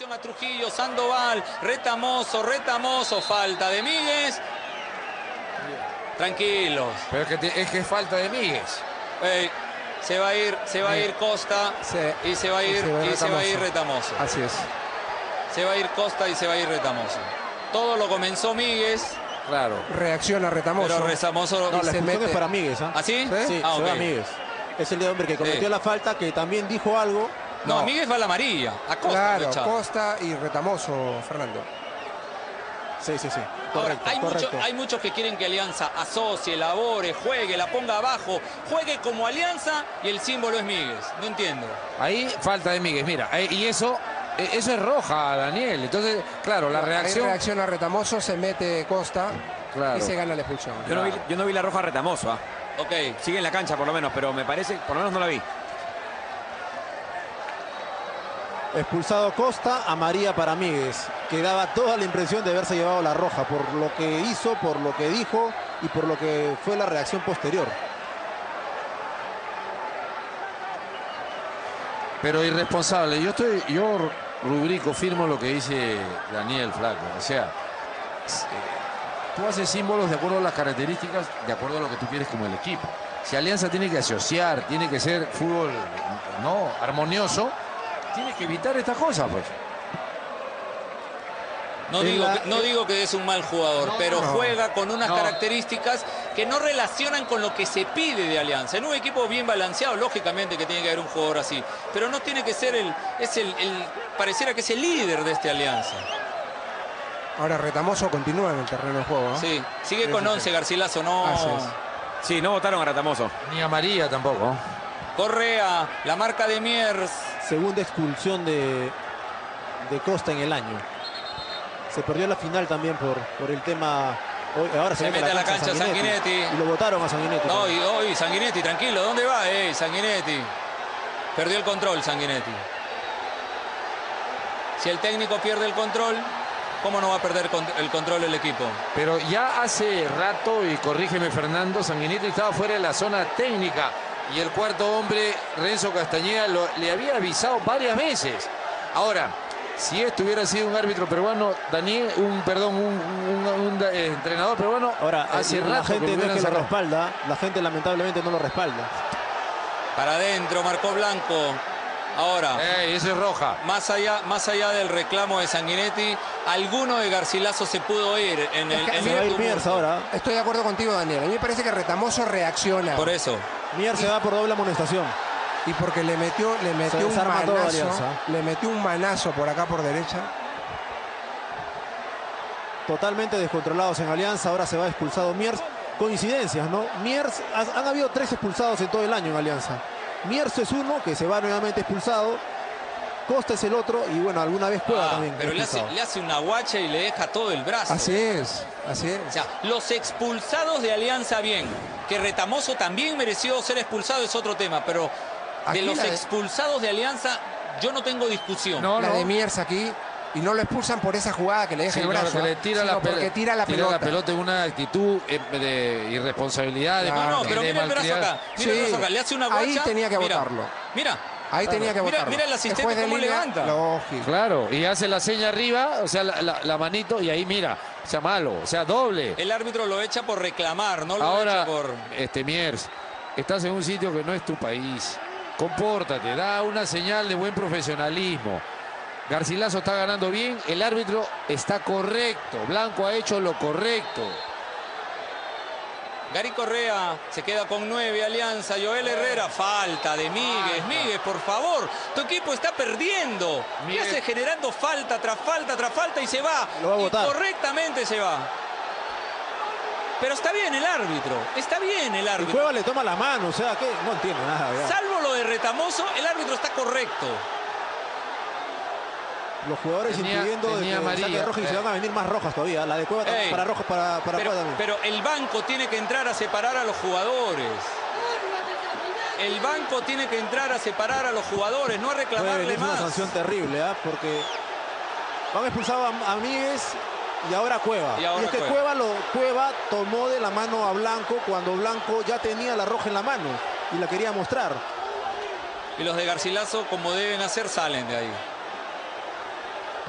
Atención a Trujillo, Sandoval, Retamoso, falta de Míguez. Tranquilos. Pero es que es falta de Míguez. Se va a ir Costa y se va a ir Retamoso. Así es. Se va a ir Costa y se va a ir Retamoso. Todo lo comenzó Míguez. Claro. Reacciona Retamoso. Pero Retamoso no, la expulsión es para Míguez. ¿Ah, sí? Sí, se va a Míguez. Es el hombre que cometió la falta, que también dijo algo. No, Míguez va a la amarilla. A Costa. Claro, Costa y Retamoso, Fernando. Sí. Ahora, Correcto. hay muchos que quieren que Alianza asocie, elabore, juegue, la ponga abajo, juegue como Alianza y el símbolo es Míguez. No entiendo. Ahí falta de Míguez, mira. Y eso es roja, Daniel. Entonces, claro, la reacción... Ahí reacciona Retamoso, se mete Costa y se gana la expulsión. Yo no vi la roja a Retamoso. Ok. Sigue en la cancha por lo menos, pero me parece, por lo menos no la vi. Expulsado Costa, amarilla para Míguez, que daba toda la impresión de haberse llevado la roja por lo que hizo, por lo que dijo y por lo que fue la reacción posterior. Pero irresponsable. Yo rubrico, firmo lo que dice Daniel Flaco. O sea, tú haces símbolos de acuerdo a las características, de acuerdo a lo que tú quieres como el equipo. Si Alianza tiene que asociar, tiene que ser fútbol no armonioso, tiene que evitar estas cosas, pues. No digo que es un mal jugador, pero juega con unas características que no relacionan con lo que se pide de Alianza. En un equipo bien balanceado, lógicamente que tiene que haber un jugador así, pero no tiene que ser pareciera que es el líder de este Alianza. Ahora Retamoso continúa en el terreno de juego, ¿no? Sí, sigue con 11 Garcilaso, no. Sí, no votaron a Retamoso. Ni a María tampoco. Correa, la marca de Miers. Segunda expulsión de Costa en el año. Se perdió la final también por el tema. Ahora se mete a la cancha Sanguinetti. Y lo votaron a Sanguinetti. No, y hoy Sanguinetti, tranquilo, ¿dónde va? Sanguinetti. Perdió el control Sanguinetti. Si el técnico pierde el control, ¿cómo no va a perder el control el equipo? Pero ya hace rato, y corrígeme Fernando, Sanguinetti estaba fuera de la zona técnica. Y el cuarto hombre, Renzo Castañeda, le había avisado varias veces. Ahora, si esto hubiera sido un árbitro peruano, Daniel, un entrenador peruano, ahora hace la rato gente que no es que lo respalda, la gente lamentablemente no lo respalda. Para adentro, marcó Blanco. Ahora, eso es roja. Más allá del reclamo de Sanguinetti, alguno de Garcilaso se pudo ir en el Miers ahora. Estoy de acuerdo contigo, Daniel. A mí me parece que Retamoso reacciona. Por eso. Miers se va por doble amonestación. Y porque le metió un manazo por acá por derecha. Totalmente descontrolados en Alianza. Ahora se va expulsado Miers. Coincidencias, ¿no? Miers, han habido 3 expulsados en todo el año en Alianza. Miers es uno que se va nuevamente expulsado. Costa es el otro y bueno, alguna vez Cueva también. Pero le hace una guacha y le deja todo el brazo. Así es. O sea, los expulsados de Alianza bien. Que Retamoso también mereció ser expulsado es otro tema, pero de los expulsados de Alianza yo no tengo discusión. La de Miers aquí. Y no lo expulsan por esa jugada que le deja el brazo. Que le tira porque tira la pelota en una actitud de irresponsabilidad. Pero mira el brazo acá. Mira el brazo acá. Le hace una guacha. Ahí tenía que votarlo. Mira. Ahí tenía que votarlo. Mira el asistente cómo levanta. Lógico. Claro, y hace la seña arriba, o sea, la manito, y ahí mira, o sea, malo, o sea, doble. El árbitro lo echa por reclamar, no lo Ahora, echa por... Miers, estás en un sitio que no es tu país. Compórtate, da una señal de buen profesionalismo. Garcilaso está ganando bien, el árbitro está correcto, Blanco ha hecho lo correcto. Gary Correa se queda con 9, Alianza. Joel Herrera, falta de Míguez. Míguez, por favor, tu equipo está perdiendo. Y hace generando falta tras falta y se va. Lo va a votar. Correctamente se va. Pero está bien el árbitro. Está bien el árbitro. Y Cueva le toma la mano, o sea, que no entiende nada. Ya. Salvo lo de Retamoso, el árbitro está correcto. Los jugadores impidiendo de que saque roja y se van a venir más rojas todavía. La de Cueva para roja para Cueva también. Pero el banco tiene que entrar a separar a los jugadores. El banco tiene que entrar a separar a los jugadores, no a reclamarle más. Es una sanción terrible, porque van expulsado a Míguez y ahora Cueva. Y es que Cueva tomó de la mano a Blanco cuando Blanco ya tenía la roja en la mano y la quería mostrar. Y los de Garcilaso, como deben hacer, salen de ahí.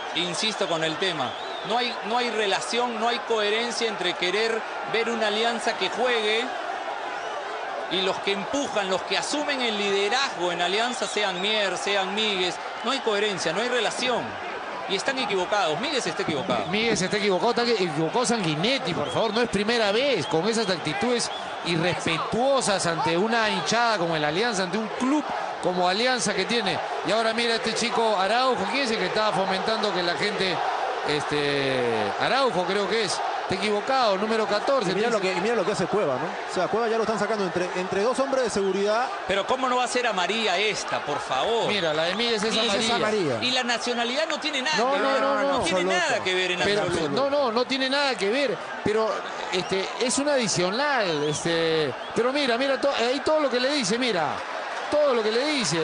insisto con el tema. No hay relación, no hay coherencia entre querer ver una Alianza que juegue y los que empujan, los que asumen el liderazgo en Alianza, sean Mier, sean Míguez. No hay coherencia, no hay relación. Y están equivocados. Míguez está equivocado. Míguez está equivocado Sanguinetti, por favor. No es primera vez con esas actitudes irrespetuosas ante una hinchada como el Alianza, ante un club como Alianza que tiene. Y ahora mira este chico Araujo, ¿quién es el que estaba fomentando que la gente... Araujo creo que es. Está equivocado, número 14. Y mira lo que hace Cueva, ¿no? O sea, Cueva ya lo están sacando entre dos hombres de seguridad. Pero ¿cómo no va a ser amarilla esta, por favor? Mira, la de Míguez es amarilla. Y la nacionalidad no tiene nada No, que ver. no tiene nada que ver en absoluto. No tiene nada que ver. Pero es un adicional. Pero mira, ahí todo lo que le dice, mira. Todo lo que le dice.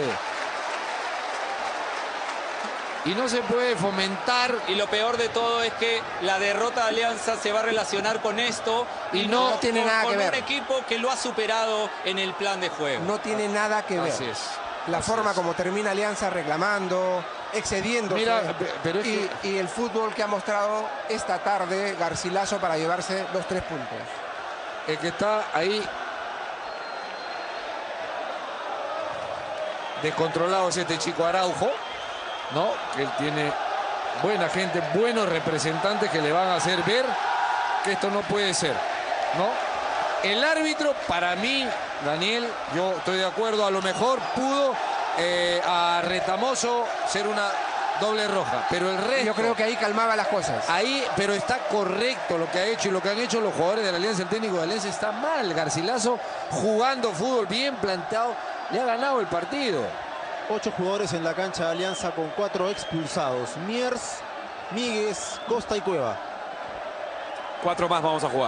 Y no se puede fomentar. Y lo peor de todo es que la derrota de Alianza se va a relacionar con esto y no tiene nada que ver. Con un equipo que lo ha superado en el plan de juego. No tiene nada que ver. Así es. La forma como termina Alianza reclamando, excediéndose. Mira, pero es y el fútbol que ha mostrado esta tarde Garcilaso para llevarse los 3 puntos. El que está ahí descontrolado es este chico Araujo, ¿no? Que él tiene buena gente, buenos representantes que le van a hacer ver que esto no puede ser, ¿no? El árbitro, para mí, Daniel, yo estoy de acuerdo, a lo mejor pudo a Retamoso ser una doble roja, pero el resto... Yo creo que ahí calmaba las cosas. Ahí, pero está correcto lo que ha hecho y lo que han hecho los jugadores de la Alianza. El técnico de Alianza está mal. Garcilaso jugando fútbol bien planteado, le ha ganado el partido. 8 jugadores en la cancha de Alianza con 4 expulsados. Miers, Míguez, Costa y Cueva. 4 más vamos a jugar.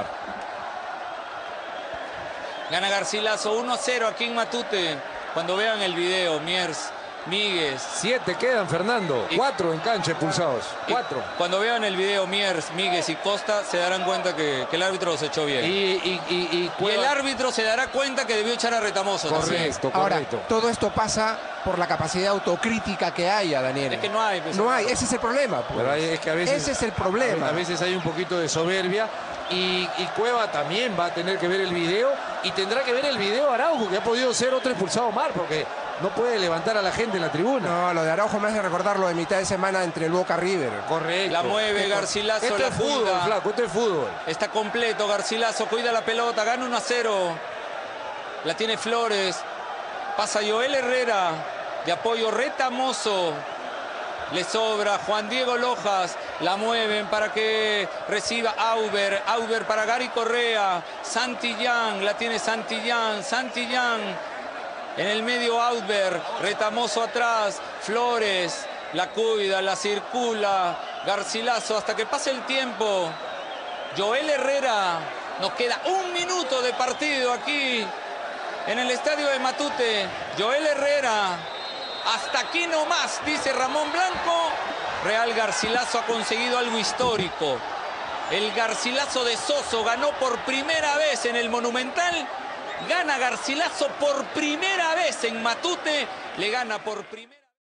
Gana Garcilaso 1-0 aquí en Matute. Cuando vean el video, Miers, Míguez. 7 quedan, Fernando. 4 en cancha expulsados. 4. Cuando vean el video Miers, Míguez y Costa, se darán cuenta que el árbitro los echó bien. Y el árbitro se dará cuenta que debió echar a Retamoso. Correcto, Ahora, correcto. todo esto pasa por la capacidad autocrítica que haya, Daniel. Es que no hay. No hay, ese es el problema. Pues. Pero es que a veces, ese es el problema. A veces hay un poquito de soberbia. Y Cueva también va a tener que ver el video. Y tendrá que ver el video Araujo, que ha podido ser otro expulsado mal, porque no puede levantar a la gente en la tribuna. No, lo de Araujo me hace recordar lo de mitad de semana entre el Boca River. Correcto. La mueve Garcilaso. Esto es fútbol, flaco, esto es fútbol. Está completo Garcilaso, cuida la pelota, gana 1-0. La tiene Flores. Pasa Joel Herrera. De apoyo Retamoso. Le sobra Juan Diego Lojas. La mueven para que reciba Auber. Auber para Gary Correa. Santillán. La tiene Santillán. Santillán. En el medio Auber. Retamoso atrás. Flores. La cuida, la circula. Garcilaso hasta que pase el tiempo. Joel Herrera. Nos queda 1 minuto de partido aquí en el estadio de Matute. Joel Herrera. Hasta aquí nomás, dice Ramón Blanco. Real Garcilaso ha conseguido algo histórico. El Garcilaso de Soso ganó por primera vez en el Monumental. Gana Garcilaso por primera vez en Matute. Le gana por primera vez.